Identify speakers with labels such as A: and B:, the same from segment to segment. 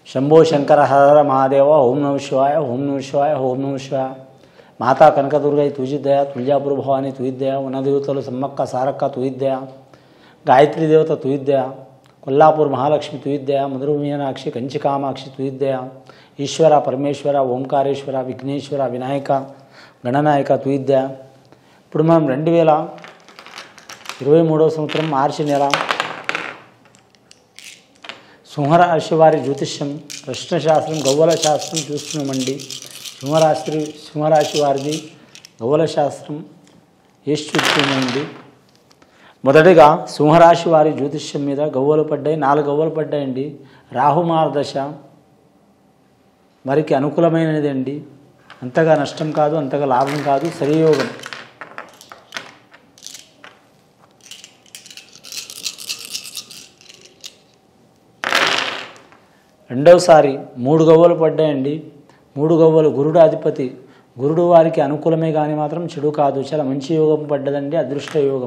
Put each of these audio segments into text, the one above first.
A: శంభో శంకర హర మహాదేవ ఓం నమ శివాయ ఓం నమ శివాయ ఓం నమ శివాయ. మాతా కనకదుర్గై తుజిద్దయ, తుల్జాపుర భవాని తుయిద్దయ, వనదేవతలు సమ్మక్క సారక్క తుయిద్దయ, గాయత్రి దేవత తుయిద్దయ, కొల్లాపూర్ మహాలక్ష్మి తుయిద్దయ, మధుర మీనాక్షి కంచి కామాక్షి తుయిద్దయ, ఈశ్వర పరమేశ్వర ఓంకారేశ్వర విఘ్నేశ్వర వినాయక గణనాయక తుయిద్దయ. ఇప్పుడు మనం 2023 సంవత్సరం మార్చి నెల సింహరాశి వారి జ్యోతిష్యం ప్రశ్నశాస్త్రం గవ్వల శాస్త్రం చూస్తున్నామండి. సింహరాశి వారిది గవ్వల శాస్త్రం వేసి చూస్తున్నామండి. మొదటిగా సింహరాశి వారి జ్యోతిష్యం మీద గవ్వలు పడ్డాయి, 4 గవ్వలు పడ్డాయండి. రాహుమార్దశ వారికి అనుకూలమైనది అండి. అంతగా నష్టం కాదు, అంతగా లాభం కాదు, సరియోగం. రెండవసారి 3 గవ్వలు పడ్డాయండి. 3 గవ్వలు గురుడు అధిపతి. గురుడు వారికి అనుకూలమే కానీ మాత్రం చెడు కాదు, చాలా మంచి యోగం పడ్డదండి, అదృష్ట యోగం.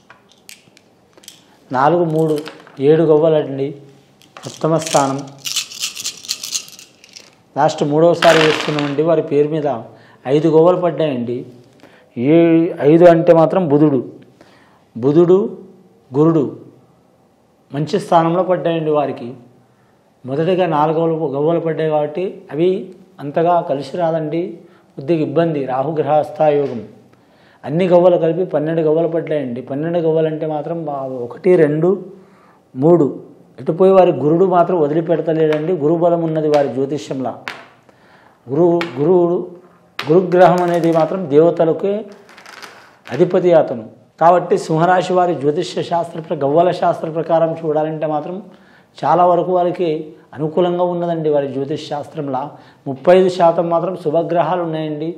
A: 4, 3, 7 గవ్వలండి ఉత్తమ స్థానం. లాస్ట్ 3వసారి వేస్తున్నామండి. వారి పేరు మీద 5 గవ్వలు పడ్డాయండి. 5 అంటే మాత్రం బుధుడు గురుడు మంచి స్థానంలో పడ్డాయండి వారికి. మొదటిగా 4 గవ్వలు పడ్డాయి కాబట్టి అవి అంతగా కలిసి రాదండి, కొద్దిగా ఇబ్బంది. రాహుగ్రహస్థాయోగం. అన్ని గవ్వలు కలిపి 12 గవ్వలు పడ్డాయండి. 12 గవ్వలు అంటే మాత్రం 1, 2, 3 ఇటుపోయి వారి గురుడు మాత్రం వదిలిపెడతలేడండి. గురుబలం ఉన్నది వారి జ్యోతిష్యంలో. గురుగ్రహం అనేది మాత్రం దేవతలకే అధిపతి అతను. కాబట్టి సింహరాశి వారి జ్యోతిష్య గవ్వల శాస్త్ర ప్రకారం చూడాలంటే మాత్రం చాలా వరకు వారికి అనుకూలంగా ఉన్నదండి. వారి జ్యోతిష్ శాస్త్రంలో 35% మాత్రం శుభగ్రహాలు ఉన్నాయండి.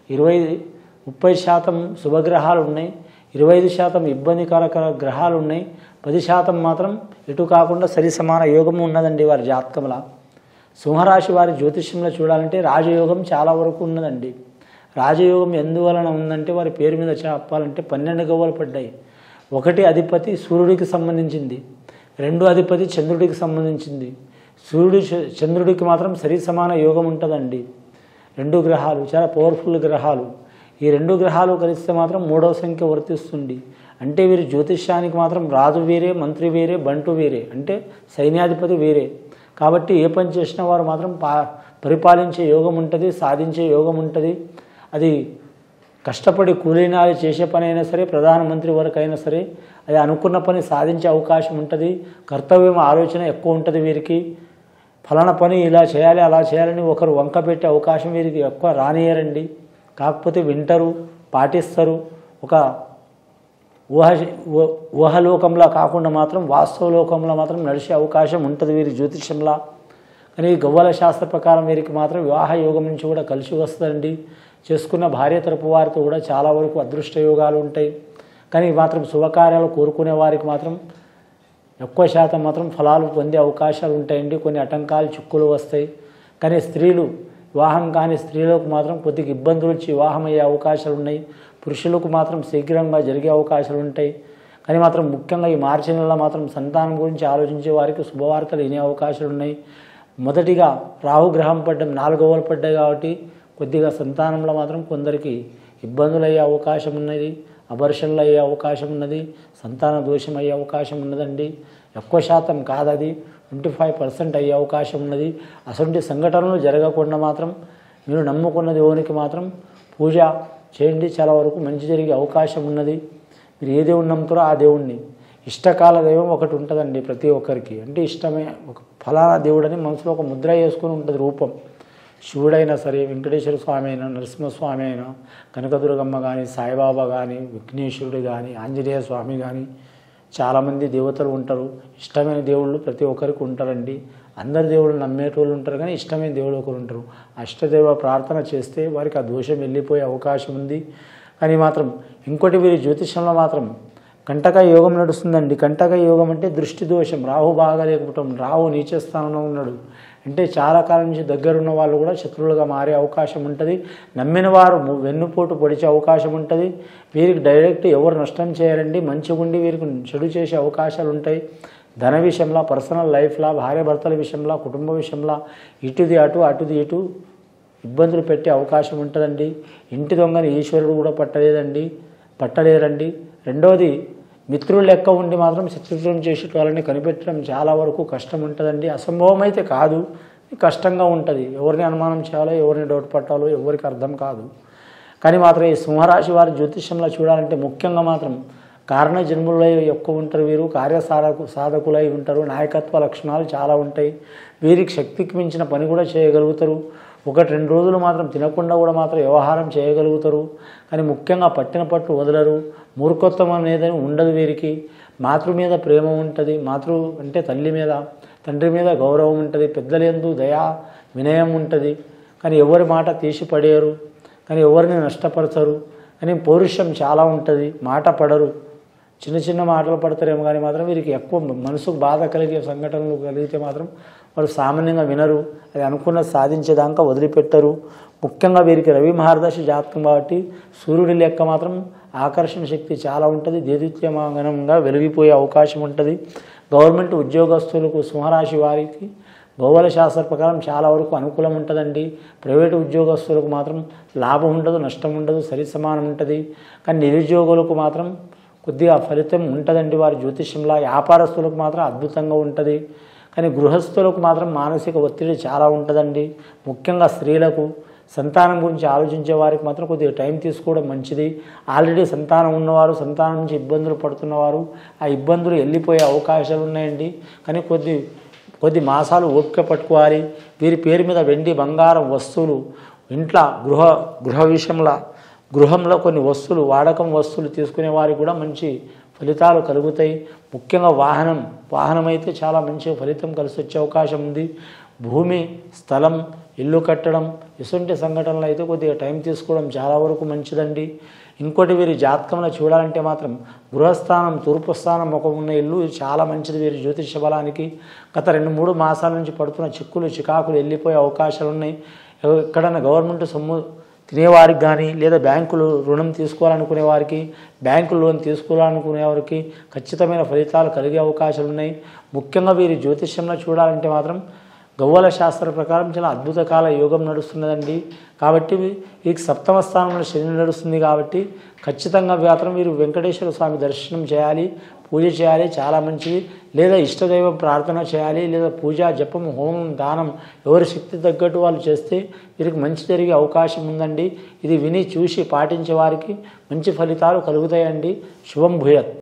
A: 30% శుభగ్రహాలు ఉన్నాయి, 25% ఇబ్బందికర గ్రహాలు ఉన్నాయి, 10% మాత్రం ఎటు కాకుండా సరి సమాన యోగం ఉన్నదండి వారి జాతకంలో. సింహరాశి వారి జ్యోతిష్యంలో చూడాలంటే రాజయోగం చాలా వరకు ఉన్నదండి. రాజయోగం ఎందువలన ఉందంటే వారి పేరు మీద చెప్పాలంటే 12 గవ్వలు పడ్డాయి. 1 అధిపతి సూర్యుడికి సంబంధించింది, 2 అధిపతి చంద్రుడికి సంబంధించింది. చంద్రుడికి మాత్రం సరి సమాన యోగం ఉంటుందండి. 2 గ్రహాలు చాలా పవర్ఫుల్ గ్రహాలు. ఈ 2 గ్రహాలు కలిస్తే మాత్రం 3వ సంఖ్య వర్తిస్తుంది. అంటే వీరి జ్యోతిష్యానికి మాత్రం రాజు వేరే, మంత్రి వేరే, బంటు వేరే, అంటే సైన్యాధిపతి వేరే. కాబట్టి ఏ పని చేసినా వారు మాత్రం పరిపాలించే యోగం ఉంటుంది, సాధించే యోగం ఉంటుంది. అది కష్టపడి కూలీనాలు చేసే పని అయినా సరే, ప్రధానమంత్రి వరకు అయినా సరే అది అనుకున్న పని సాధించే అవకాశం ఉంటుంది. కర్తవ్యం ఆలోచన ఎక్కువ ఉంటుంది వీరికి. ఫలానా పని ఇలా చేయాలి అలా చేయాలని ఒకరు వంక పెట్టే అవకాశం వీరికి ఎక్కువ రానియరండి. కాకపోతే వింటారు, పాటిస్తారు. ఒక ఊహలోకంలో కాకుండా మాత్రం వాస్తవ లోకంలో మాత్రం నడిచే అవకాశం ఉంటుంది వీరి జ్యోతిష్యంలో. కానీ గవ్వల శాస్త్ర ప్రకారం వీరికి మాత్రం వివాహ యోగం నుంచి కూడా కలిసి వస్తుందండి. చేసుకున్న భార్య తరపు వారితో కూడా చాలా వరకు అదృష్ట యోగాలు ఉంటాయి. కానీ మాత్రం శుభకార్యాలు కోరుకునే వారికి మాత్రం ఎక్కువ శాతం మాత్రం ఫలాలు పొందే అవకాశాలు ఉంటాయండి. కొన్ని ఆటంకాలు చిక్కులు వస్తాయి. కానీ వివాహం కాని స్త్రీలకు మాత్రం కొద్దిగా ఇబ్బందులు వచ్చి వివాహం అయ్యే అవకాశాలు ఉన్నాయి. పురుషులకు మాత్రం శీఘ్రంగా జరిగే అవకాశాలు ఉంటాయి. కానీ మాత్రం ముఖ్యంగా ఈ మార్చి నెలలో మాత్రం సంతానం గురించి ఆలోచించే వారికి శుభవార్తలు వినే అవకాశాలు ఉన్నాయి. మొదటిగా రాహుగ్రహం 4 గవ్వలు పడ్డాయి కాబట్టి కొద్దిగా సంతానంలో మాత్రం కొందరికి ఇబ్బందులు అయ్యే అవకాశం ఉన్నది, అబర్షన్లు అయ్యే అవకాశం ఉన్నది, సంతాన దోషం అయ్యే అవకాశం ఉన్నదండి. ఎక్కువ శాతం కాదది, 25% అయ్యే అవకాశం ఉన్నది. అటువంటి సంఘటనలు జరగకుండా మాత్రం మీరు నమ్ముకున్న దేవునికి మాత్రం పూజ చేయండి, చాలా వరకు మంచి జరిగే అవకాశం ఉన్నది. మీరు ఏ దేవుడిని నమ్ముతారో ఆ దేవుణ్ణి, ఇష్టకాల దైవం ఒకటి ఉంటుందండి ప్రతి ఒక్కరికి. అంటే ఇష్టమే ఒక ఫలానా దేవుడని మనసులో ఒక ముద్ర వేసుకొని ఉంటుంది రూపం. శివుడైనా సరే, వెంకటేశ్వర స్వామి అయినా, నరసింహస్వామి అయినా, కనకదుర్గమ్మ కానీ, సాయిబాబా కానీ, విఘ్నేశ్వరుడు కానీ, ఆంజనేయ స్వామి కానీ, చాలామంది దేవతలు ఉంటారు. ఇష్టమైన దేవుళ్ళు ప్రతి ఒక్కరికి ఉంటారండి. అందరు దేవుళ్ళు నమ్మేటోళ్ళు ఉంటారు, కానీ ఇష్టమైన దేవుడు ఒకరు ఉంటారు. అష్టదేవ ప్రార్థన చేస్తే వారికి ఆ దోషం వెళ్ళిపోయే అవకాశం ఉంది. కానీ మాత్రం ఇంకోటి వీరి జ్యోతిష్యంలో మాత్రం కంటక యోగం నడుస్తుందండి. కంటక యోగం అంటే దృష్టి దోషం. రాహు బాగా లేకపోవటం, రాహు నీచ స్థానంలో ఉన్నాడు అంటే చాలా కాలం నుంచి దగ్గరున్న వాళ్ళు కూడా శత్రువులుగా మారే అవకాశం ఉంటుంది. నమ్మిన వారు వెన్నుపోటు పొడిచే అవకాశం ఉంటుంది. వీరికి డైరెక్ట్ ఎవరు నష్టం చేయరండి, మంచిగా ఉండి వీరికి చెడు చేసే అవకాశాలు ఉంటాయి. ధన విషయంలో, పర్సనల్ లైఫ్లో, భార్యాభర్తల విషయంలో, కుటుంబ విషయంలో ఇటుది అటు అటుది ఇటు ఇబ్బందులు పెట్టే అవకాశం ఉంటుందండి. ఇంటి దొంగని ఈశ్వరుడు కూడా పట్టలేరండి. రెండవది, మిత్రులు లెక్క ఉండి మాత్రం శత్రుత్వం చేసే వాళ్ళని కనిపెట్టడం చాలా వరకు కష్టం ఉంటుందండి. అసంభవం అయితే కాదు, కష్టంగా ఉంటుంది. ఎవరిని అనుమానం చేయాలో, ఎవరిని డౌట్ పట్టాలో ఎవరికి అర్థం కాదు. కానీ మాత్రం ఈ సింహరాశి వారి జ్యోతిష్యంలో చూడాలంటే ముఖ్యంగా మాత్రం కారణ జన్ములై ఎక్కువ ఉంటారు. వీరు సాధకులై ఉంటారు. నాయకత్వ లక్షణాలు చాలా ఉంటాయి. వీరికి శక్తికి మించిన పని కూడా చేయగలుగుతారు. 1-2 రోజులు మాత్రం తినకుండా కూడా మాత్రం వ్యవహారం చేయగలుగుతారు. కానీ ముఖ్యంగా పట్టిన పట్టు వదలరు. మూర్ఖత్వం అనేది ఉండదు వీరికి. మాతృ మీద ప్రేమ ఉంటుంది. అంటే తల్లి మీద, తండ్రి మీద గౌరవం ఉంటుంది. పెద్దలందు దయా వినయం ఉంటుంది. కానీ ఎవరి మాట తీసి పడేయరు. కానీ ఎవరిని నష్టపరచరు. కానీ పౌరుషం చాలా ఉంటుంది. మాట పడరు. చిన్న మాటలు పడతారేమో కానీ మాత్రం వీరికి ఎక్కువ మనసుకు బాధ కలిగే సంఘటనలు కలిగితే మాత్రం వారు సామాన్యంగా వినరు. అది అనుకున్నది సాధించేదాకా వదిలిపెట్టరు. ముఖ్యంగా వీరికి రవి మహర్దశ జాతకం కాబట్టి సూర్యుడి లెక్క మాత్రం ఆకర్షణ శక్తి చాలా ఉంటుంది. దేదీప్యమానంగా వెలిగిపోయే అవకాశం ఉంటుంది. గవర్నమెంట్ ఉద్యోగస్తులకు, సింహరాశి వారికి భౌగోళ శాస్త్ర ప్రకారం చాలా వరకు అనుకూలం ఉంటుందండి. ప్రైవేటు ఉద్యోగస్తులకు మాత్రం లాభం ఉండదు, నష్టం ఉండదు, సరి సమానం ఉంటుంది. కానీ నిరుద్యోగులకు మాత్రం కొద్దిగా ఫలితం ఉంటుందండి వారి జ్యోతిష్యంలో. వ్యాపారస్తులకు మాత్రం అద్భుతంగా ఉంటుంది. కానీ గృహస్థులకు మాత్రం మానసిక ఒత్తిడి చాలా ఉంటుందండి. ముఖ్యంగా స్త్రీలకు సంతానం గురించి ఆలోచించే వారికి మాత్రం కొద్దిగా టైం తీసుకోవడం మంచిది. ఆల్రెడీ సంతానం ఉన్నవారు, సంతానం నుంచి ఇబ్బందులు పడుతున్నవారు ఆ ఇబ్బందులు వెళ్ళిపోయే అవకాశాలు ఉన్నాయండి. కానీ కొద్ది మాసాలు ఓపిక పట్టుకోవాలి. వీరి పేరు మీద వెండి, బంగారం వస్తువులు, ఇంట్లో గృహంలో కొన్ని వస్తువులు, వాడకం వస్తువులు తీసుకునే వారికి కూడా మంచి ఫలితాలు కలుగుతాయి. ముఖ్యంగా వాహనం అయితే చాలా మంచి ఫలితం కలిసి వచ్చే అవకాశం ఉంది. భూమి, స్థలం, ఇల్లు కట్టడం ఇటువంటి సంఘటనలు అయితే కొద్దిగా టైం తీసుకోవడం చాలా వరకు మంచిదండి. ఇంకోటి వీరి జాతకంలో చూడాలంటే మాత్రం గృహస్థానం, తూర్పు స్థానం ఒక ఉన్న ఇల్లు చాలా మంచిది వీరి జ్యోతిష బలానికి. గత 2-3 మాసాల నుంచి పడుతున్న చికాకులు వెళ్ళిపోయే అవకాశాలు ఉన్నాయి. ఎక్కడైనా గవర్నమెంట్ సొమ్ము తినేవారికి కానీ, లేదా బ్యాంకులు రుణం తీసుకోవాలనుకునే వారికి, బ్యాంకు లోన్ తీసుకోవాలనుకునే వారికి ఖచ్చితమైన ఫలితాలు కలిగే అవకాశాలు ఉన్నాయి. ముఖ్యంగా వీరి జ్యోతిష్యంలో చూడాలంటే మాత్రం ఖగోళ శాస్త్ర ప్రకారం చాలా అద్భుతకాల యోగం నడుస్తున్నదండి. కాబట్టి వీరికి 7వ స్థానంలో శని నడుస్తుంది. కాబట్టి ఖచ్చితంగా మాత్రం వీరు వెంకటేశ్వర స్వామి దర్శనం చేయాలి, పూజ చేయాలి, చాలా మంచిది. లేదా ఇష్టదైవం ప్రార్థన చేయాలి, లేదా పూజ, జపం, హోమం, దానం ఎవరి శక్తి తగ్గట్టు వాళ్ళు చేస్తే వీరికి మంచి జరిగే అవకాశం ఉందండి. ఇది విని చూసి పాటించే వారికి మంచి ఫలితాలు కలుగుతాయండి. శుభం భూయత్.